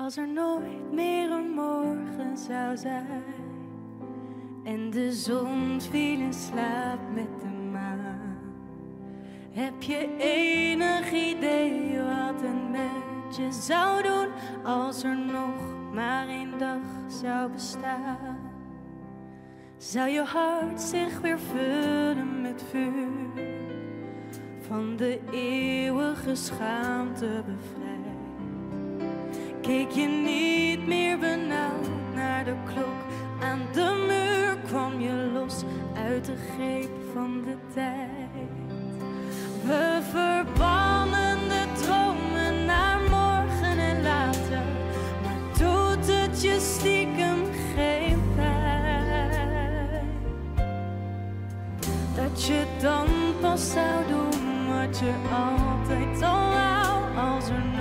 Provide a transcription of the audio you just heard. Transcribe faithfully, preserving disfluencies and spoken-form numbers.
Als er nooit meer een morgen zou zijn en de zon viel in slaap met de maan, heb je enig idee wat een mens je zou doen als er nog maar één dag zou bestaan? Zou je hart zich weer vullen met vuur, van de eeuwige schaamte bevrijd? Keek je niet meer benauwd naar de klok aan de muur, kwam je los uit de greep van de tijd? We verbannen de dromen naar morgen en later, maar doet het je stiekem geen pijn? Dat je dan pas zou doen wat je altijd al wou, als er